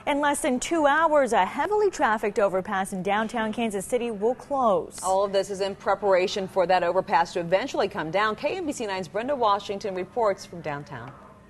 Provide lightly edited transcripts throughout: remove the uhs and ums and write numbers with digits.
In less than 2 hours, a heavily trafficked overpass in downtown Kansas City will close. All of this is in preparation for that overpass to eventually come down. KMBC 9's Brenda Washington reports from downtown.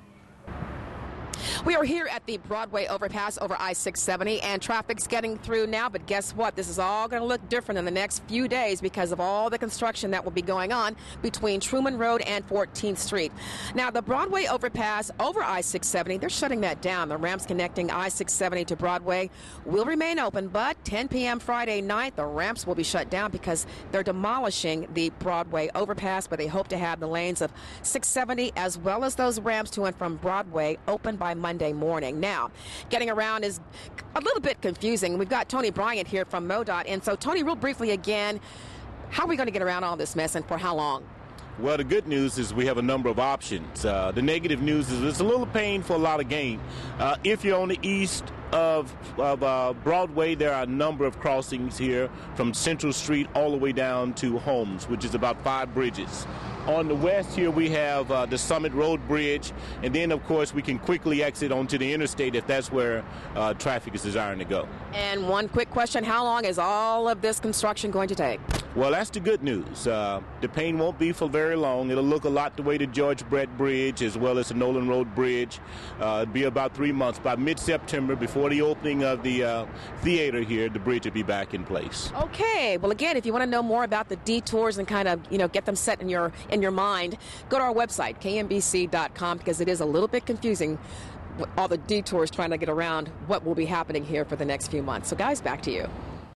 We are here at the Broadway overpass over I-670, and traffic's getting through now, but guess what? This is all going to look different in the next few days because of all the construction that will be going on between Truman Road and 14th Street. Now, the Broadway overpass over I-670, they're shutting that down. The ramps connecting I-670 to Broadway will remain open, but 10 p.m. Friday night, the ramps will be shut down because they're demolishing the Broadway overpass, but they hope to have the lanes of 670 as well as those ramps to and from Broadway open by Monday morning. Now, getting around is a little bit confusing. We've got Tony Bryant here from MoDOT. And so, Tony, real briefly again, how are we going to get around all this mess and for how long? Well, the good news is we have a number of options. The negative news is it's a little pain for a lot of gain. If you're on the east of Broadway, there are a number of crossings here from Central Street all the way down to Holmes, which is about 5 bridges. On the west here, we have the Summit Road Bridge, and then, of course, we can quickly exit onto the interstate if that's where traffic is desiring to go. And one quick question, how long is all of this construction going to take? Well, that's the good news. The pain won't be for very long. It'll look a lot the way the George Brett Bridge as well as the Nolan Road Bridge. It'll be about 3 months. By mid-September, before the opening of the theater here, the bridge will be back in place. Okay. Well, again, if you want to know more about the detours and kind of, get them set in your mind, go to our website, kmbc.com, because it is a little bit confusing, all the detours trying to get around what will be happening here for the next few months. So, guys, back to you.